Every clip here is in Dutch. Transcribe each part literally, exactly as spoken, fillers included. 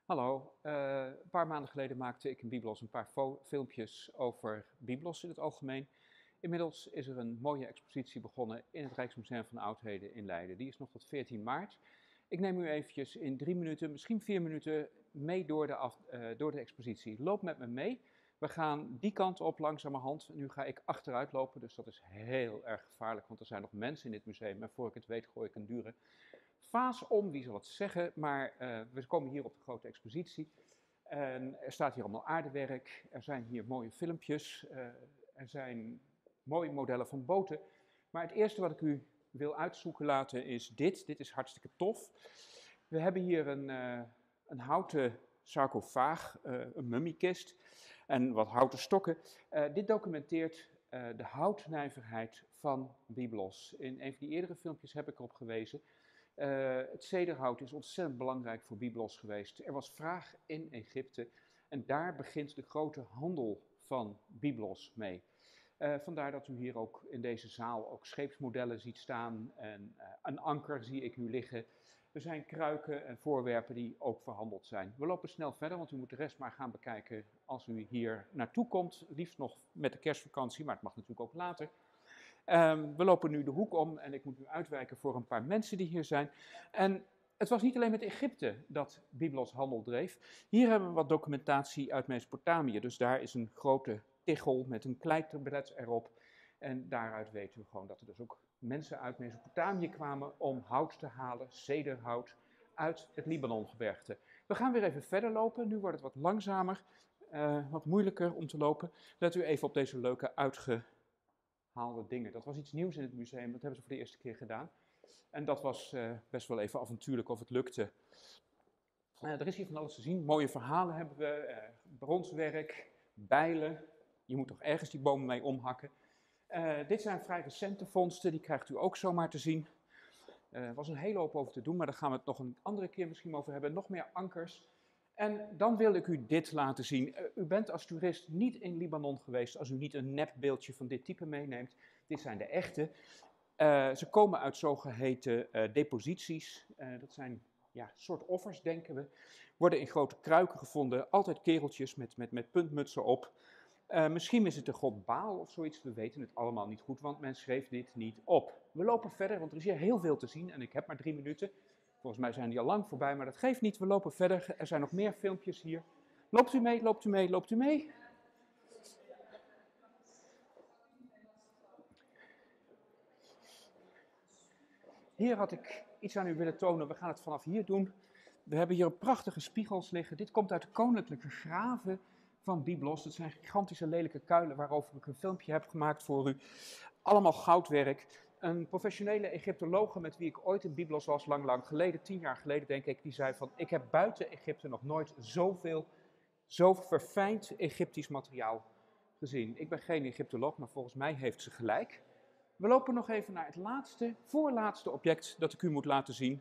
Hallo, eh, een paar maanden geleden maakte ik in Biblos een paar fo- filmpjes over Biblos in het algemeen. Inmiddels is er een mooie expositie begonnen in het Rijksmuseum van Oudheden in Leiden. Die is nog tot veertien maart. Ik neem u eventjes in drie minuten, misschien vier minuten, mee door de, af, eh, door de expositie. Loop met me mee. We gaan die kant op langzamerhand. Nu ga ik achteruit lopen, dus dat is heel erg gevaarlijk, want er zijn nog mensen in dit museum. En voor ik het weet gooi ik een dure vaas om, wie zal het zeggen, maar uh, we komen hier op de grote expositie. En er staat hier allemaal aardewerk, er zijn hier mooie filmpjes, uh, er zijn mooie modellen van boten. Maar het eerste wat ik u wil uitzoeken laten is dit. Dit is hartstikke tof. We hebben hier een, uh, een houten sarcofaag, uh, een mummiekist en wat houten stokken. Uh, dit documenteert uh, de houtnijverheid van Biblos. In een van die eerdere filmpjes heb ik erop gewezen. Uh, het cederhout is ontzettend belangrijk voor Biblos geweest. Er was vraag in Egypte en daar begint de grote handel van Biblos mee. Uh, vandaar dat u hier ook in deze zaal ook scheepsmodellen ziet staan en uh, een anker zie ik nu liggen. Er zijn kruiken en voorwerpen die ook verhandeld zijn. We lopen snel verder, want u moet de rest maar gaan bekijken als u hier naartoe komt. Liefst nog met de kerstvakantie, maar het mag natuurlijk ook later. Um, we lopen nu de hoek om en ik moet nu uitwijken voor een paar mensen die hier zijn. En het was niet alleen met Egypte dat Biblos handel dreef. Hier hebben we wat documentatie uit Mesopotamië. Dus daar is een grote tichel met een kleitablet erop. En daaruit weten we gewoon dat er dus ook mensen uit Mesopotamië kwamen om hout te halen, cederhout, uit het Libanongebergte. We gaan weer even verder lopen. Nu wordt het wat langzamer, uh, wat moeilijker om te lopen. Let u even op deze leuke uitge... haalde dingen. Dat was iets nieuws in het museum, dat hebben ze voor de eerste keer gedaan. En dat was uh, best wel even avontuurlijk of het lukte. Uh, er is hier van alles te zien. Mooie verhalen hebben we, uh, bronswerk, bijlen. Je moet toch ergens die bomen mee omhakken. Uh, dit zijn vrij recente vondsten, die krijgt u ook zomaar te zien. Er uh, was een hele hoop over te doen, maar daar gaan we het nog een andere keer misschien over hebben. Nog meer ankers. En dan wil ik u dit laten zien. Uh, u bent als toerist niet in Libanon geweest als u niet een nepbeeldje van dit type meeneemt. Dit zijn de echte. Uh, ze komen uit zogeheten uh, deposities. Uh, dat zijn ja, soort offers, denken we. Worden in grote kruiken gevonden. Altijd kereltjes met, met, met puntmutsen op. Uh, misschien is het de god Baal of zoiets. We weten het allemaal niet goed, want men schreef dit niet op. We lopen verder, want er is hier heel veel te zien. En ik heb maar drie minuten. Volgens mij zijn die al lang voorbij, maar dat geeft niet. We lopen verder. Er zijn nog meer filmpjes hier. Loopt u mee, loopt u mee, loopt u mee? Hier had ik iets aan u willen tonen. We gaan het vanaf hier doen. We hebben hier prachtige spiegels liggen. Dit komt uit de koninklijke graven van Biblos. Dat zijn gigantische lelijke kuilen waarover ik een filmpje heb gemaakt voor u. Allemaal goudwerk. Een professionele Egyptologe met wie ik ooit in Biblos was, lang, lang geleden, tien jaar geleden denk ik, die zei van, ik heb buiten Egypte nog nooit zoveel, zo verfijnd Egyptisch materiaal gezien. Ik ben geen Egyptoloog, maar volgens mij heeft ze gelijk. We lopen nog even naar het laatste, voorlaatste object dat ik u moet laten zien.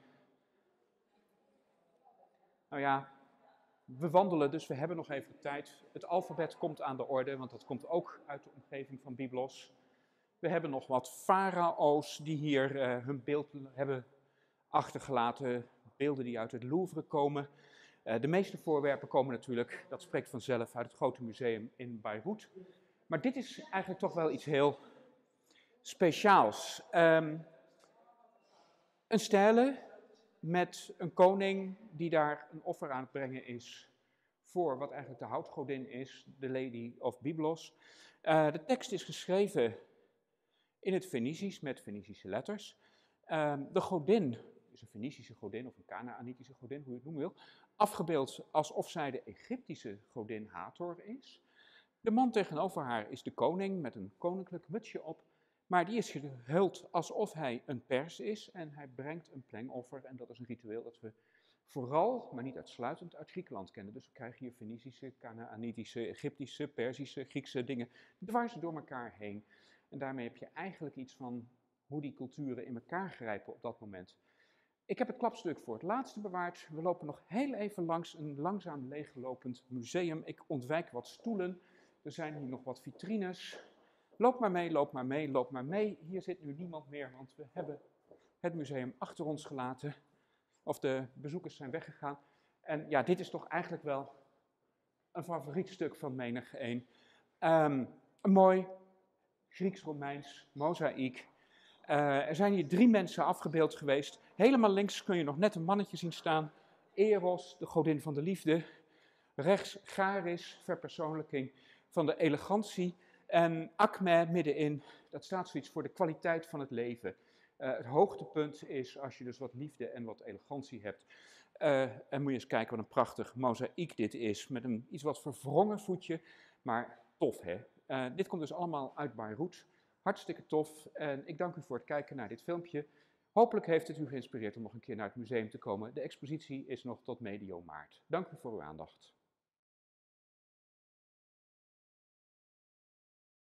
Nou ja, we wandelen, dus we hebben nog even tijd. Het alfabet komt aan de orde, want dat komt ook uit de omgeving van Biblos. We hebben nog wat farao's die hier uh, hun beeld hebben achtergelaten. Beelden die uit het Louvre komen. Uh, de meeste voorwerpen komen natuurlijk, dat spreekt vanzelf, uit het grote museum in Beirut. Maar dit is eigenlijk toch wel iets heel speciaals. Um, een stele met een koning die daar een offer aan het brengen is voor wat eigenlijk de houtgodin is, de Lady of Biblos. Uh, de tekst is geschreven in het Fenicisch met Fenicische letters. Uh, de godin is een Fenicische godin of een Kanaanitische godin, hoe je het noemen wil, afgebeeld alsof zij de Egyptische godin Hathor is. De man tegenover haar is de koning met een koninklijk mutsje op. Maar die is gehuld alsof hij een pers is en hij brengt een plengoffer. En dat is een ritueel dat we vooral, maar niet uitsluitend, uit Griekenland kennen. Dus we krijgen hier Fenicische, Kanaanitische, Egyptische, Perzische, Griekse dingen dwars door elkaar heen. En daarmee heb je eigenlijk iets van hoe die culturen in elkaar grijpen op dat moment. Ik heb het klapstuk voor het laatste bewaard. We lopen nog heel even langs een langzaam leeglopend museum. Ik ontwijk wat stoelen. Er zijn hier nog wat vitrines. Loop maar mee, loop maar mee, loop maar mee. Hier zit nu niemand meer, want we hebben het museum achter ons gelaten. Of de bezoekers zijn weggegaan. En ja, dit is toch eigenlijk wel een favoriet stuk van menig een. Um, een mooi Grieks-Romeins mozaïek. Uh, er zijn hier drie mensen afgebeeld geweest. Helemaal links kun je nog net een mannetje zien staan. Eros, de godin van de liefde. Rechts Charis, verpersoonlijking van de elegantie. En Acme middenin, dat staat zoiets voor de kwaliteit van het leven. Uh, het hoogtepunt is als je dus wat liefde en wat elegantie hebt. Uh, en moet je eens kijken wat een prachtig mozaïek dit is. Met een iets wat verwrongen voetje, maar tof hè. Uh, dit komt dus allemaal uit Beirut. Hartstikke tof. En ik dank u voor het kijken naar dit filmpje. Hopelijk heeft het u geïnspireerd om nog een keer naar het museum te komen. De expositie is nog tot medio maart. Dank u voor uw aandacht.